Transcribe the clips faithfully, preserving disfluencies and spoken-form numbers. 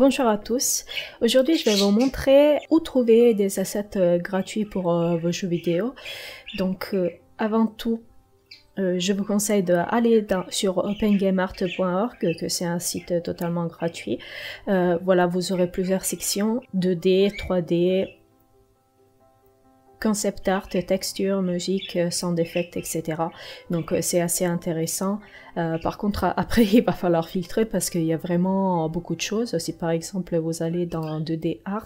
Bonjour à tous, aujourd'hui je vais vous montrer où trouver des assets euh, gratuits pour euh, vos jeux vidéo. Donc euh, avant tout, euh, je vous conseille d'aller sur open game art point org, que c'est un site totalement gratuit. Euh, voilà, vous aurez plusieurs sections, deux D, trois D, concept art, texture, musique, sound effect, et cetera. Donc c'est assez intéressant. Euh, par contre, après, il va falloir filtrer parce qu'il y a vraiment beaucoup de choses. Si par exemple vous allez dans deux D art,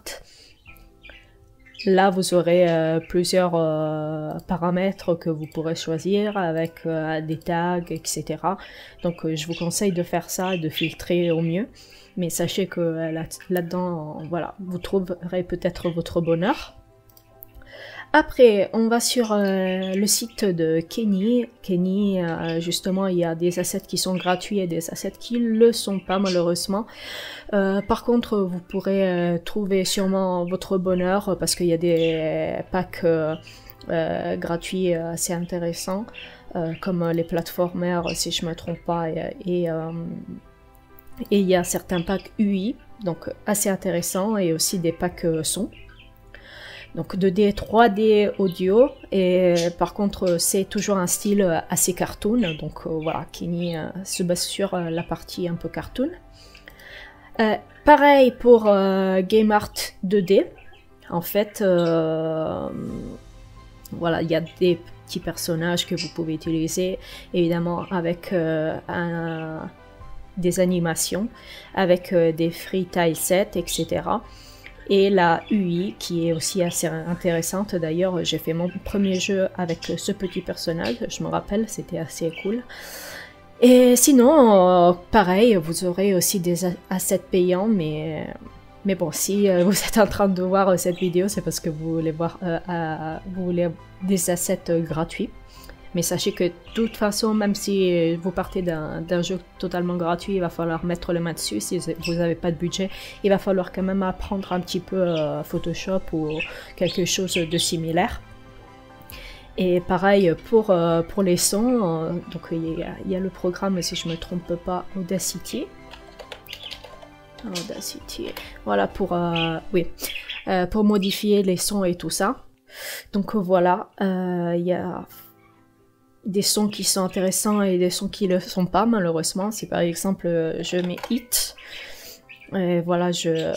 là vous aurez euh, plusieurs euh, paramètres que vous pourrez choisir avec euh, des tags, et cetera. Donc euh, je vous conseille de faire ça et de filtrer au mieux. Mais sachez que euh, là-dedans, voilà, vous trouverez peut-être votre bonheur. Après, on va sur euh, le site de Kenny. Kenny, euh, justement, il y a des assets qui sont gratuits et des assets qui ne le sont pas, malheureusement. Euh, par contre, vous pourrez euh, trouver sûrement votre bonheur parce qu'il y a des packs euh, euh, gratuits assez intéressants, euh, comme les platformers, si je ne me trompe pas, et, et, euh, et il y a certains packs U I, donc assez intéressants, et aussi des packs euh, son. Donc deux D, trois D audio, et par contre c'est toujours un style assez cartoon, donc euh, voilà, Kenny euh, se base sur euh, la partie un peu cartoon. Euh, pareil pour euh, Game Art deux D, en fait, euh, voilà, il y a des petits personnages que vous pouvez utiliser, évidemment avec euh, un, des animations, avec euh, des free tile sets, et cetera. Et la U I qui est aussi assez intéressante. D'ailleurs, j'ai fait mon premier jeu avec ce petit personnage, je me rappelle, c'était assez cool. Et sinon, euh, pareil, vous aurez aussi des assets payants, mais, mais bon, si euh, vous êtes en train de voir cette vidéo, c'est parce que vous voulez voir euh, euh, vous voulez des assets euh, gratuits. Mais sachez que de toute façon, même si vous partez d'un jeu totalement gratuit, il va falloir mettre le main dessus. Si vous n'avez pas de budget, il va falloir quand même apprendre un petit peu euh, Photoshop ou quelque chose de similaire. Et pareil pour, euh, pour les sons, euh, donc il y, a, il y a le programme, si je ne me trompe pas, Audacity. Audacity, voilà, pour, euh, oui, euh, pour modifier les sons et tout ça. Donc voilà, euh, il y a des sons qui sont intéressants et des sons qui ne le sont pas, malheureusement. Si par exemple je mets hit, et voilà, je...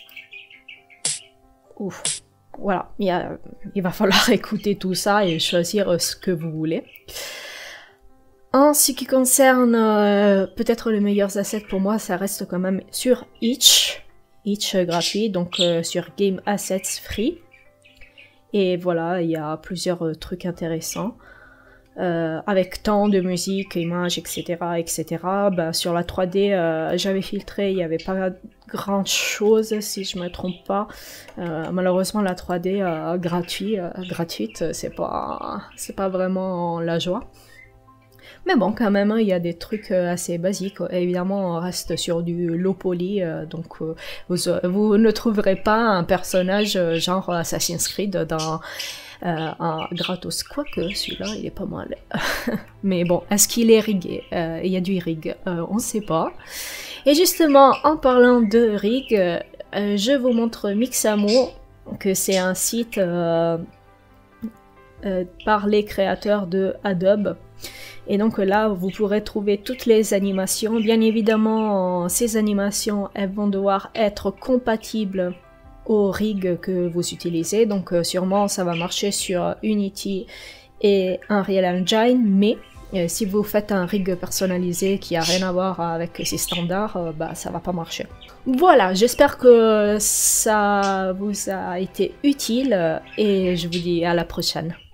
Ouf. Voilà, il, y a... il va falloir écouter tout ça et choisir ce que vous voulez. En ce qui concerne euh, peut-être les meilleurs assets pour moi, ça reste quand même sur Itch, Itch gratuit, donc euh, sur Game Assets Free. Et voilà, il y a plusieurs euh, trucs intéressants. Euh, avec tant de musique, images, et cetera, et cetera. Bah, sur la trois D, euh, j'avais filtré, il n'y avait pas grand chose, si je me trompe pas. Euh, malheureusement, la trois D euh, gratuit, euh, gratuite, c'est pas, c'est pas vraiment la joie. Mais bon, quand même, il y a des trucs assez basiques. Évidemment, on reste sur du low poly, euh, donc euh, vous, vous ne trouverez pas un personnage genre Assassin's Creed dans Euh, un gratos, quoique celui-là il est pas mal. Mais bon, est-ce qu'il est rigué? euh, Il y a du rig, euh, on sait pas. Et justement, en parlant de rig, euh, je vous montre Mixamo, que c'est un site euh, euh, par les créateurs de Adobe. Et donc là, vous pourrez trouver toutes les animations. Bien évidemment, ces animations, elles vont devoir être compatibles au rig que vous utilisez, donc euh, sûrement ça va marcher sur Unity et Unreal Engine, mais euh, si vous faites un rig personnalisé qui a rien à voir avec ces standards, euh, bah ça va pas marcher. Voilà, j'espère que ça vous a été utile et je vous dis à la prochaine.